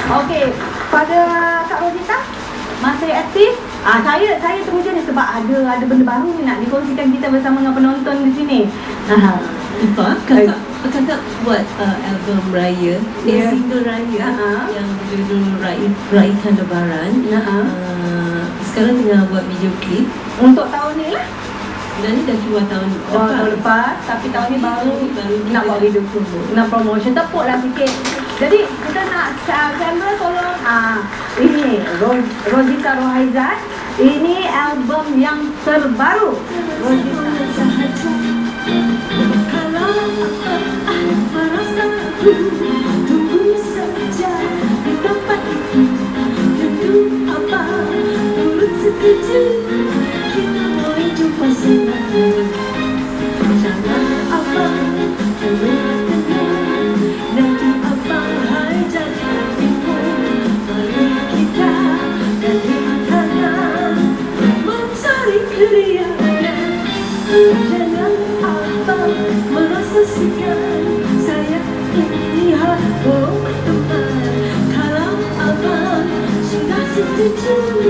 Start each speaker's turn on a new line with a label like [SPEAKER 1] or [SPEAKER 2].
[SPEAKER 1] Okey, pada Kak Rosita masih aktif. Saya teruja ni sebab ada benda baru ni nak dikongsikan kita bersama dengan penonton di sini.
[SPEAKER 2] Kakak buat album raya, single raya yang berjudul Raikan Lebaran. Sekarang tengah buat video klip
[SPEAKER 1] untuk tahun ni lah.
[SPEAKER 2] Dan ni dah keluar tahun
[SPEAKER 1] lepas, tapi tahun ni baru nak buat video klip, nak promotion. Tepuk lah sikit. Jadi kita nak kamera tolong. Ini Rosita Rohaizat. Ini album yang terbaru. Rosita tunggu saja di tempat itu. Tentu apa turut setuju. Kita boleh jumpa senang. Jangan apa tenang. Nanti apa hai jadi bingung. Mari kita ganti tangan mencari keriangan. Jangan apa merasa segan. Saya lihat teman. Kalau abang sudah setuju.